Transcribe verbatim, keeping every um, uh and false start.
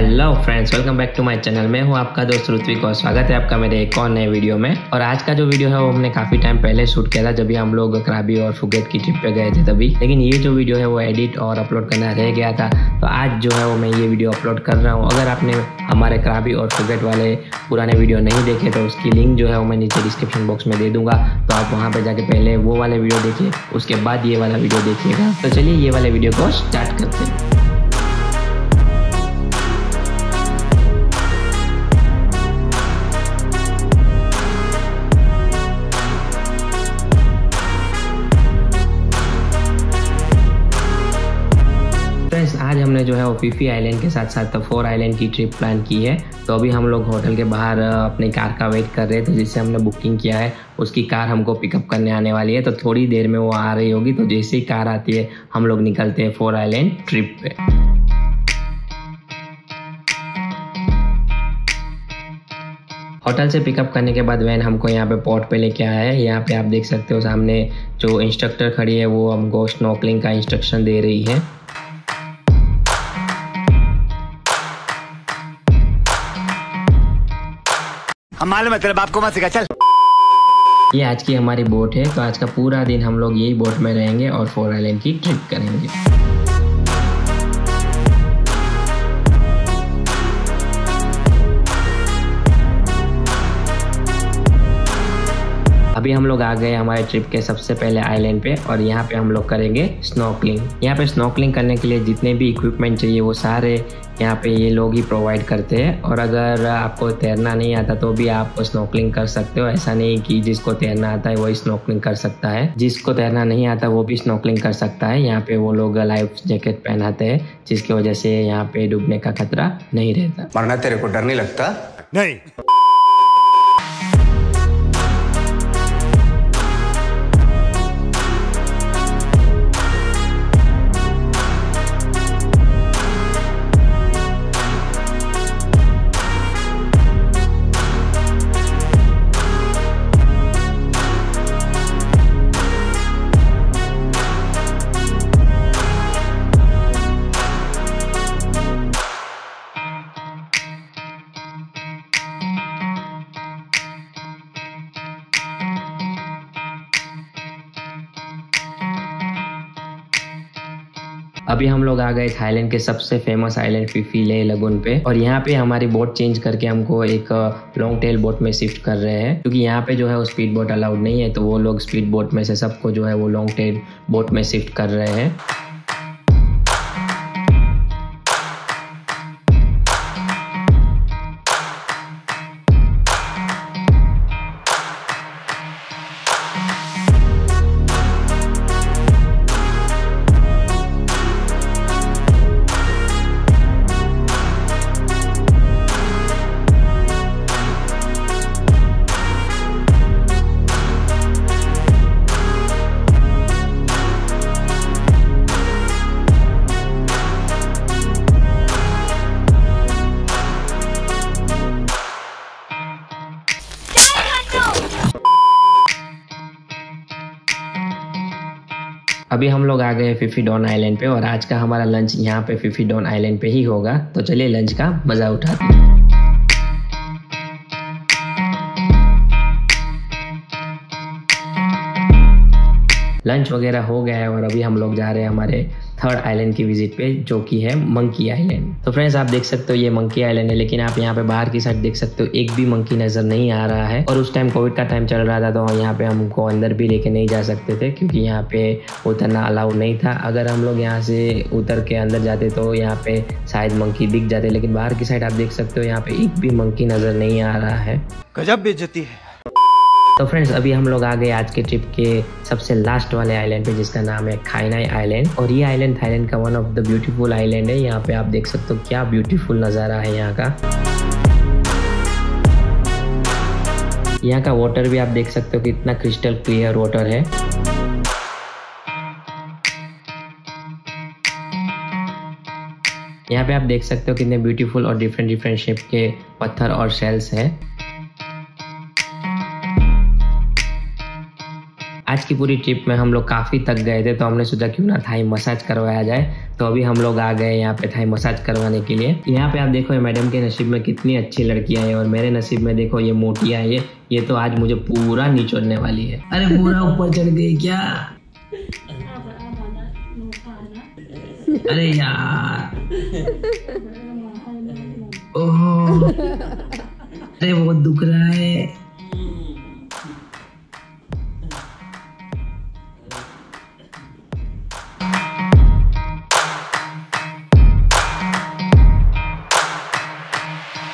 Hello friends, welcome back to my channel. मैं हूं आपका दोस्त ऋत्विक और स्वागत है आपका मेरे एक और नए वीडियो में। और आज का जो वीडियो है वो हमने काफ़ी टाइम पहले शूट किया था, जब भी हम लोग क्राबी और फुगेट की ट्रिप पे गए थे तभी। लेकिन ये जो वीडियो है वो एडिट और अपलोड करना रह गया था, तो आज जो है वो मैं ये वीडियो अपलोड कर रहा हूँ। अगर आपने हमारे क्राबी और फुगेट वाले पुराने वीडियो नहीं देखे तो उसकी लिंक जो है वो मैं नीचे डिस्क्रिप्शन बॉक्स में दे दूँगा, तो आप वहाँ पर जाके पहले वो वाले वीडियो देखिए, उसके बाद ये वाला वीडियो देखिएगा। तो चलिए ये वाले वीडियो को स्टार्ट करते हैं। आज हमने जो है वो फीफी आइलैंड के साथ साथ फोर आइलैंड की ट्रिप प्लान की है। तो अभी हम लोग होटल के बाहर अपनी कार का वेट कर रहे थे, जिससे हमने बुकिंग किया है। उसकी कार हमको पिकअप करने आने वाली है, तो थोड़ी देर में वो आ रही होगी। तो जैसे ही कार आती है हम लोग निकलते हैं फोर आइलैंड ट्रिप पे। होटल से पिकअप करने के बाद वैन हमको यहाँ पे पोर्ट पे लेके आया है। यहाँ पे आप देख सकते हो सामने जो इंस्ट्रक्टर खड़ी है वो हमको स्नॉर्कलिंग का इंस्ट्रक्शन दे रही है। हम मालूम है तेरे बाप को मत सिखा, चल। ये आज की हमारी बोट है, तो आज का पूरा दिन हम लोग यही बोट में रहेंगे और फोर आइलैंड की ट्रिप करेंगे। अभी हम लोग आ गए हमारे ट्रिप के सबसे पहले आइलैंड पे, और यहाँ पे हम लोग करेंगे स्नॉर्कलिंग। यहाँ पे स्नॉर्कलिंग करने के लिए जितने भी इक्विपमेंट चाहिए वो सारे यहाँ पे ये लोग ही प्रोवाइड करते हैं। और अगर आपको तैरना नहीं आता तो भी आप स्नॉर्कलिंग कर सकते हो। ऐसा नहीं कि जिसको तैरना आता है वही स्नॉर्कलिंग कर सकता है, जिसको तैरना नहीं आता वो भी स्नॉर्कलिंग कर सकता है। यहाँ पे वो लोग लाइफ जैकेट पहनाते हैं, जिसकी वजह से यहाँ पे डूबने का खतरा नहीं रहता। मरना तेरे को डर नहीं लगता? नहीं। अभी हम लोग आ गए थाईलैंड के सबसे फेमस आइलैंड फी फी ले लगून पे, और यहाँ पे हमारी बोट चेंज करके हमको एक लॉन्ग टेल बोट में शिफ्ट कर रहे हैं, क्योंकि यहाँ पे जो है वो स्पीड बोट अलाउड नहीं है। तो वो लोग स्पीड बोट में से सबको जो है वो लॉन्ग टेल बोट में शिफ्ट कर रहे हैं। अभी हम लोग आ गए फीफी डॉन आइलैंड पे, और आज का हमारा लंच यहाँ पे फीफी डॉन आइलैंड पे ही होगा। तो चलिए लंच का मजा उठाते हैं। लंच वगैरह हो गया है और अभी हम लोग जा रहे हैं हमारे थर्ड आइलैंड की विजिट पे, जो कि है मंकी आइलैंड। तो फ्रेंड्स आप देख सकते हो ये मंकी आइलैंड है, लेकिन आप यहाँ पे बाहर की साइड देख सकते हो एक भी मंकी नजर नहीं आ रहा है। और उस टाइम कोविड का टाइम चल रहा था, तो यहाँ पे हमको अंदर भी लेके नहीं जा सकते थे, क्योंकि यहाँ पे उतरना अलाउ नहीं था। अगर हम लोग यहाँ से उतर के अंदर जाते तो यहाँ पे शायद मंकी दिख जाते, लेकिन बाहर की साइड आप देख सकते हो यहाँ पे एक भी मंकी नजर नहीं आ रहा है। गजब बेइज्जती है। तो फ्रेंड्स अभी हम लोग आ गए आज के ट्रिप के सबसे लास्ट वाले आइलैंड पे, जिसका नाम है खाई नाई आइलैंड। और ये आइलैंड थाईलैंड का one of the beautiful island है। यहाँ पे आप देख सकते हो क्या ब्यूटीफुल नज़ारा है यहाँ का। यहाँ का वाटर भी आप देख सकते हो कि इतना क्रिस्टल क्लियर वाटर है। यहाँ पे आप देख सकते हो कितने ब्यूटीफुल और डिफरेंट डिफरेंट शेप के पत्थर और शेल्स हैं। आज की पूरी ट्रिप में हम लोग काफ़ी थक गए थे, तो हमने सोचा क्यों ना थाई मसाज करवाया जाए। तो अभी हम लोग आ गए यहाँ पे थाई मसाज करवाने के लिए। यहाँ पे आप देखो ये मैडम के नसीब में कितनी अच्छी लड़कियाँ हैं, और मेरे नसीब में देखो ये मोटियाँ हैं। ये ये तो आज मुझे पूरा निचोड़ने वाली है। अरे पूरा ऊपर चढ़ गई क्या? अरे यार, ओह, अरे बहुत दुख रहा है।